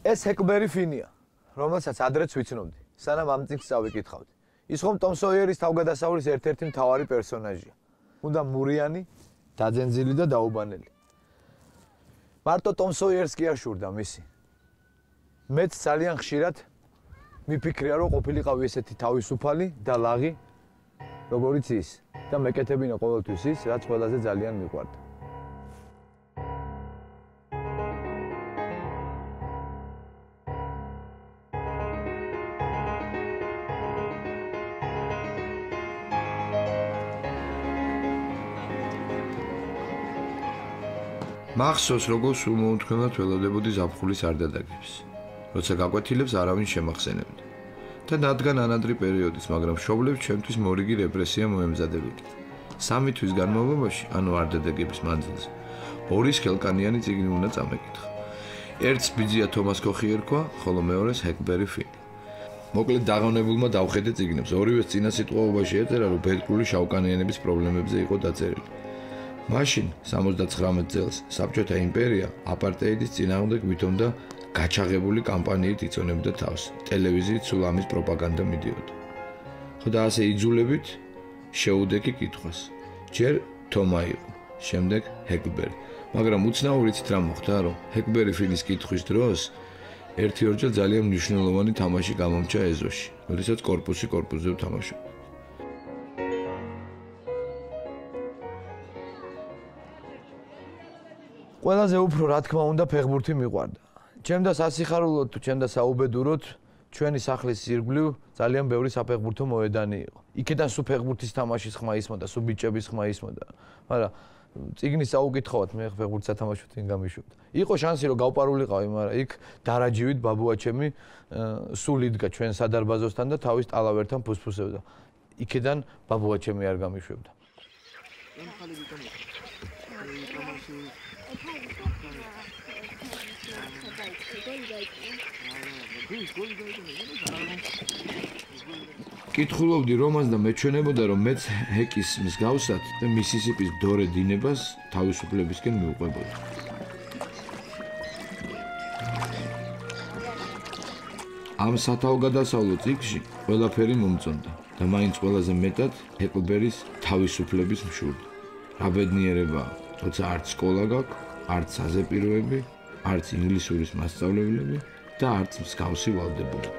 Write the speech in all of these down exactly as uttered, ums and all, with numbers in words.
ეს ჰეკლბერი ფინია, რომელსაც ადრეც ვიცნობდი, სანამ ამ წიგნს წავიკითხავდი. ის ხომ ტომ სოიერის თავგადასავლის ერთ-ერთი მთავარი პერსონაჟია. უნდა მურიანი, დაძენძილი და დაუბანელი. მარტო ტომ სოიერს კი არ შურდა მისი. მეც ძალიან ხშირად მიფიქრია, რომ ყოფილიყავი ესეთი თავისუფალი და ლაღი, როგორიც ის და მეკეთებინა ყოველთვის ის, რაც ყველაზე ძალიან მიყვარდა. მახსოვს, როგორ სულ მოუთქვამად ველოდებოდი ზაფხულის არდადაგებს, როცა გაკვეთილებს არავინ შემახსენებდა. და რადგან ანადრი პერიოდის, მაგრამ მშობლებს ჩემთვის მორიგი რეპრესია მოემზადებოდა. სამი თვის განმავლობაში, ანუ არდადაგების მანძილზე, ორი სქელკანიანი წიგნი უნდა წამეკითხა. ერთს ბიძია თომას კოხი ერქვა, ხოლო მეორეს ჰეკლბერი ფინი. მოკლედ დაღონებულმა დავხედე წიგნებს, ორივეს წინა სიტყვაობაში ეწერა, რომ ბედკრული შავკანიანების პრობლემებზე იყო დაწერილი. მაშინ სამოცდაცხრამეტ წელს საბჭოთა იმპერია აპარტეიდის წინააღმდეგ ვითომდა გაჩაღებული კამპანიით იწონებდა თავს. ტელევიზიით სულ ამის პროპაგანდა მიდიოდა. ხო და ასე იძულებით შეუდექი კითხვას. ჯერ თომა იყო, შემდეგ ჰეკლბერი. მაგრამ უცნაური იცით რა მოხდა, რომ ჰეკლბერი ფინის კითხვის დროს ერთი-ორჯერ ძალიან მნიშვნელოვანი თამაში გამომჩა ეზოში, როდესაც კორპუსი კორპუსზე ვთამაშობდა. ყველაზე უფრო რა თქმა უნდა ფეხბურთი მიყვარდა. ჩემდა სასიხარულოდ თუ ჩემდა საუბედუროდ ჩვენი სახლის ირგვლივ ძალიან ბევრი საფეხბურთო მოედანი იყო. იქიდან სულ ფეხბურთის თამაშის ხმა ისმოდა, სულ ბიჭების ხმა ისმოდა. მაგრამ წიგნის აუკითხავად მე ფეხბურთს ათამაშოთ იმ გამიშვებდა. იყო შანსი რომ გავპარულიყავი, მაგრამ იქ დარაჯივით ბაბუაჩემი სულ იდგა ჩვენ სადარბაზოსთან და თავის ტალავერთან ფუსფუსებდა. იქიდან ბაბუაჩემი არ გამიშვებდა. კითხულობდი რომანს და მეჩვენებოდა, რომ მეც ჰეკის მსგავსად და მისისიპის დორე დინებას თავისუფლებისკენ მიუყვებოდა. ამ სათავგადასავლო წიგნში ყველაფერი მომწონდა და მაინც ყველაზე მეტად ჰეკლბერის თავისუფლების მშურდა. რა ბედნიერებაა, როცა არც სკოლა გაქვს, არც საზეპიროები, არც ინგლისურის მასწავლებლები და არც მსგავსი ვალდებულება.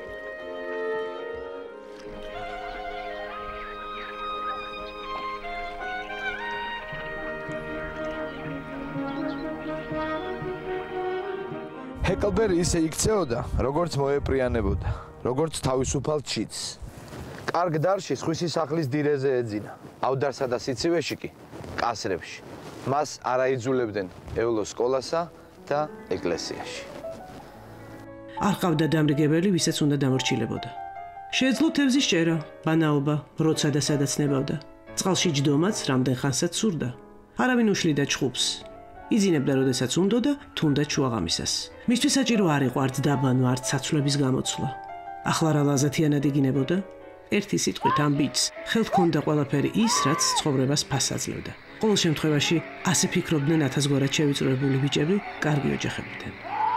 ჰეკლბერი ისე იქცეოდა, როგორც მოეპრიანებოდა, როგორც თავისუფალ ჩიტს. კარგ დარში სხვისი სახლის დირეზე ეძინა, ავდარსა და სიცივეში კი კასრებში. მას არ აიძულებდნენ ევლო სკოლასა და ეკლესიაში. არ ყავდა დამრიგებელი, ვისაც უნდა დამორჩილებოდა. შეეძლო თევზის ჭერა, ბანაობა, როცა და სადაც ნებავდა. წყალში ჯდომაც რამდენ ხანსაც სურდა. არავინ უშლიდა ჩხუბს. იძინებდა, როდესაც უნდოდა, თუნდაც შუაღამისას. მისთვის საჭირო არ იყო არც დაბანვა, არც საცვლების გამოცვლა. ახლა რა ლაზათიანად იგინებოდა? ერთი სიტყვით ამ ბიჭს ხელთ ჰქონდა ყველაფერი ის, რაც ცხოვრებას ფასს აძლევდა. ყოველ შემთხვევაში ასე ფიქრობდნენ ათასგვარად შევიწროებული ბიჭები კარგი ოჯახებიდან.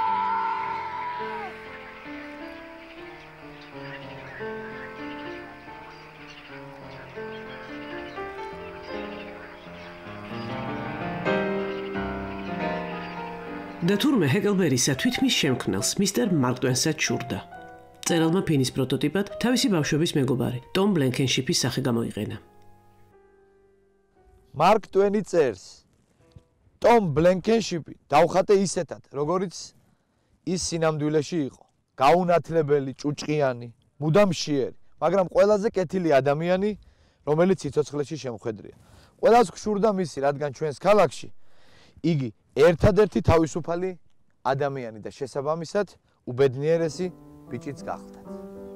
და თურმე ჰეკლბერისა თვითმის შემქმნელს მისტერ მარკ ტვენსაც შურდა. წერალმა ფინის პროტოტიპად თავისი ბავშვობის მეგობარი ტომ ბლენკენშიპის სახე გამოიყენა. მარკ ტვენი წერს. ტომ ბლენკენშიპი დავხატე ისეთად, როგორიც ის სინამდვილეში იყო. გაუნათლებელი, ჭუჭყიანი, მუდამ მშიერი, მაგრამ ყველაზე კეთილი ადამიანი, რომელიც სიცოცხლეში შემხედრია. ყველას გშურდა მისი, რადგან ჩვენს ქალაქში იგი ერთადერთი თავისუფალი ადამიანი და შესაბამისად უბედნიერესი ბიჭიც გახლდათ.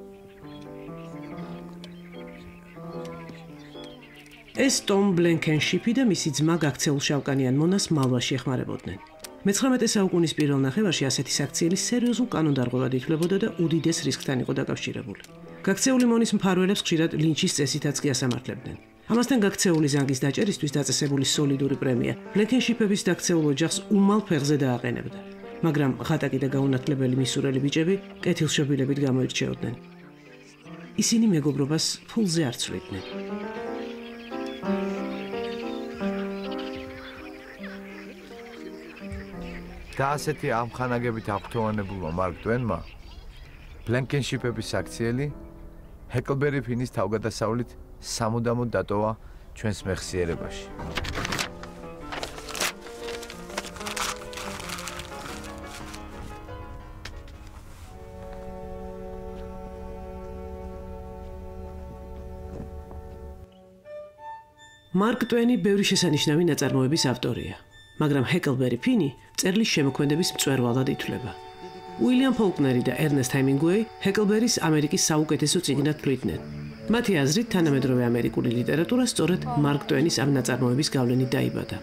ეს ტომ ბლენკენშიპი და მისი ძმა გაქცეულ შავკანიან მონას მალვაში ეხმარებოდნენ. მეცხრამეტე საუკუნის პირველ ნახევარში ასეთი საქციელი სერიოზულ კანონდარღვევად ითვლებოდა და უდიდეს რისკთან იყო დაკავშირებული. გაქცეული მონის მფარველებს ხშირად ლინჩის წესითაც კი ასამართლებდნენ. ამასთან გაქცეული ზანგის დაჭერისთვის დაწესებული სოლიდური პრემია ბლენკენშიპების დაქცეულ ოჯახს უმალ ფეხზე დააყენებდა. მაგრამ ღატაკი და გაუნათლებელი მისურელი ბიჭები კეთილშობილებით გამოირჩეოდნენ. ისინი მეგობრობას ფულზე არ ცვლიდნენ. და ასეთი ამხანაგებით აღფრთოვანებულმა მარკ ტვენმა ბლენკენშიპების აქციელი ჰეკლბერი ფინის თავგადასავლით სამუდამოდ დატოვა ჩვენს მეხსიერებაში. მარკ ტვენი ბევრი შესანიშნავი ნაწარმოების ავტორია, მაგრამ ჰეკლბერი ფინი წერლის შემოქმედების მწვერვალად ითვლება. უილიამ ფოლკნერი და ერნესტ ჰემინგუეი ჰეკლბერის ამერიკის საუკეთესო წიგნად თვლიდნენ. მათი აზრით, თანამედროვე ამერიკული ლიტერატურა სწორედ მარკ ტვენის ამ ნაწარმოების გავლენით დაიბადა.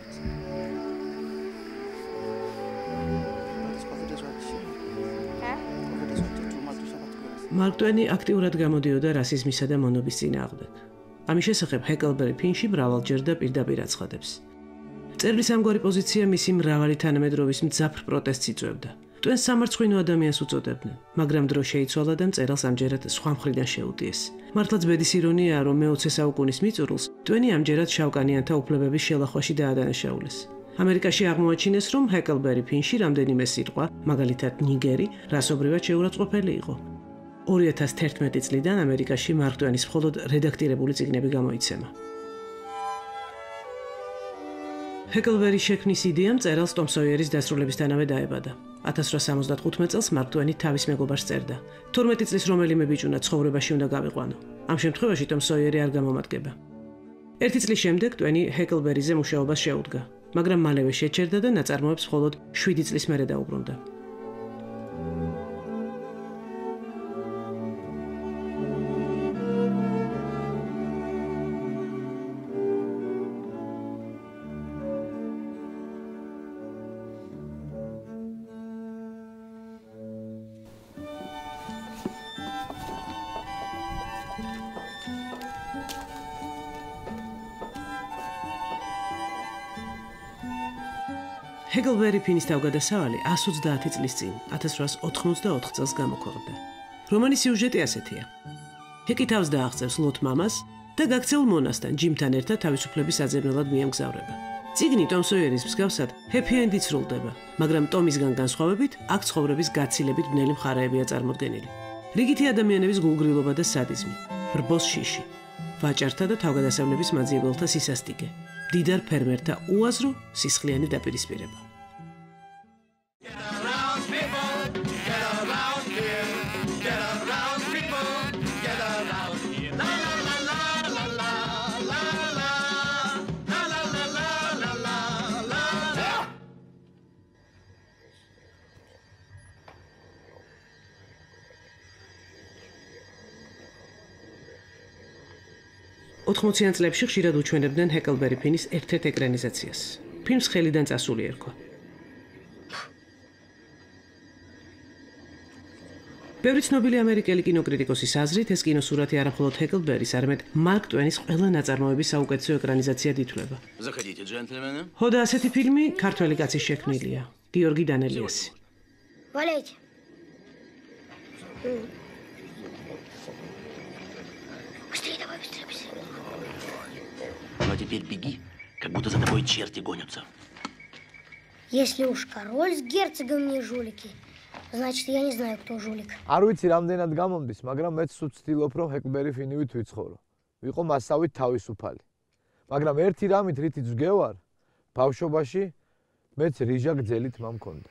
მარკ ტვენი აქტიურად გამოდიოდა რასიზმისა და მონობის წინააღმდეგ. ამის შესახებ ჰეკლბერი ფინში მრავალჯერ და პირდაპირ აცხადებს. წერლის ამგვარი პოზიცია მისი მრავალი თანამედროვის მძაფრ პროტესტს იწვევდა. ტვენს სამარცხვინო ადამიანს უწოდებდნენ, მაგრამ დრო შეიცვალა და მწერალს ამჯერად სხვა მხრიდან შეუტიეს. მართლაც ბედის ირონიაა, რომ მეოცე საუკუნის მიწურულს ტვენი ამჯერად შავკანიანთა უფლებების შელახვაში დაადანაშაულეს. ამერიკაში აღმოაჩინეს, რომ ჰეკლბერი ფინში რამდენიმე სიტყვა, მაგალითად ნიგერი, რასობრივად შეურაცხყოფელი იყო. ორი ათას თერთმეტი წლიდან ამერიკაში მარკ ტვენის მხოლოდ რედაქტირებული წიგნები გამოიცემა. ჰეკლბერის შექმნის იდეა მწერალს ტომ სოიერის დასრულებისთანავე დაებადა. ათას რვაასა სამოცდახუთმეტ წელს მარკ ტვენი თავის მეგობარს წერდა. თორმეტი წლის რომელიმე ბიჭუნა ცხოვრებაში უნდა გავიყვანო. ამ შემთხვევაში ტომ სოიერი არ გამომადგება. ერთი წლის შემდეგ ტვენი ჰეკლბერიზე მუშაობას შეუდგა, მაგრამ მალევე შეჩერდა და ნაწარმოებს მხოლოდ შვიდი წლის მერე დაუბრუნდა. ჰეკლბერი ფინის თავგადასავალი εκατს ოცდაათი წლის წინ, ათას რვაასა ოთხმოცდაოთხ წელს გამოქვეყნდა. რომანის სიუჟეტი ასეთია. ჰეკი თავს დააღწევს ლოთ მამას და გაქცეულ მონასთან ჯიმთან ერთად თავისუფლების საძებნელად მიემგზავრება. წიგნი ტომ სოიერის მსგავსად ჰეპი ენდით სრულდება, მაგრამ ტომისგან განსხვავებით, აქ ცხოვრების გაცილებით ბნელი მხარეებია წარმოდგენილი. რიგითი ადამიანების გულგრილობა და სადიზმი, ბრბოს შიში, ვაჭართა და თავგადასავლების მაძიებელთა სისასტიკე, მდიდარ ფერმერთა უაზრო სისხლიანი დაპირისპირება. ოთხმოციან წლებში ხშირად უჩვენებდნენ ჰეკლბერი ფინის ერთ-ერთ ეკრანიზაციას. ფილმს ხელიდან წასული ერქვა. ბევრი ცნობილი ამერიკელი კინოკრიტიკოსის აზრით, ეს კინოსურათი არა მხოლოდ ჰეკლბერის, არამედ მარკ ტვენის ყველა ნაწარმოების საუკეთესო ეკრანიზაციად ითვლება. Заходите, джентльмены. ხოდა ასეთი ფილმი ქართველი კაცის შექმნილია, გიორგი დანელიასი. Валяйте. Быстрее давай, быстрее, быстрее. Ну а теперь беги, как будто за тобой черти гонятся. Если уж король с герцогом не жулики, значит, я не знаю, кто жулик. არ ვიცი რამდენად გამომდის, მაგრამ მეც სულ ვცდილობ, რომ ჰეკლბერი ფინივით ვიცხოვრო. ვიყო მასავით თავისუფალი. მაგრამ ერთი რამით რითიც ვგევარ, ბავშვობაში მეც რიჟა გძელით მომქონდა.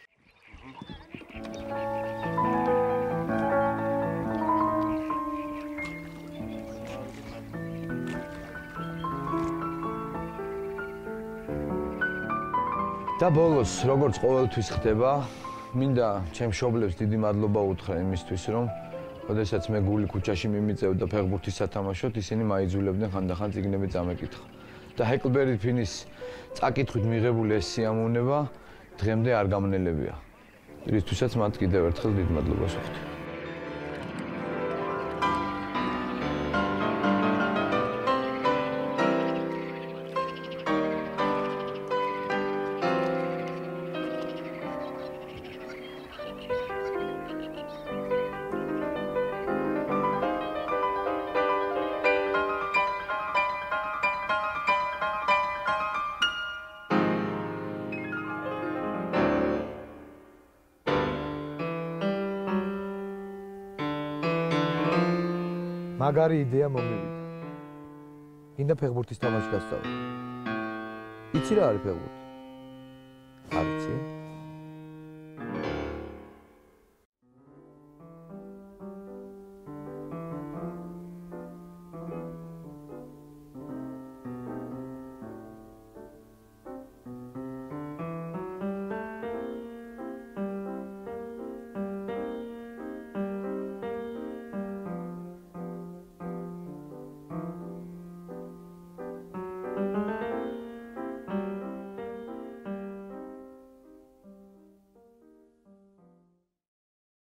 და ბოლოს, როგორც ყოველთვის ხდება, მინდა ჩემ მშობლებს დიდი მადლობა უთხრა იმისთვის, რომ როდესაც მე გული ქუჩაში მიმიწევდა ფეხბურთის სათამაშოდ, ისინი მაიძულებდნენ ხანდახან წიგნები წამეკითხა. და ჰეკლბერი ფინის წაკითხვით მიღებული ეს სიამოვნება დღემდე არ გამნელებია. რისთვისაც მათ კიდევ ერთხელ დიდ მადლობას ვუხდი. მაგარი იდეა მომივიდა. ინდა ფეხბურთის თამაში გასწავლე. იცი რა არის ფეხბურთი? არ იცი?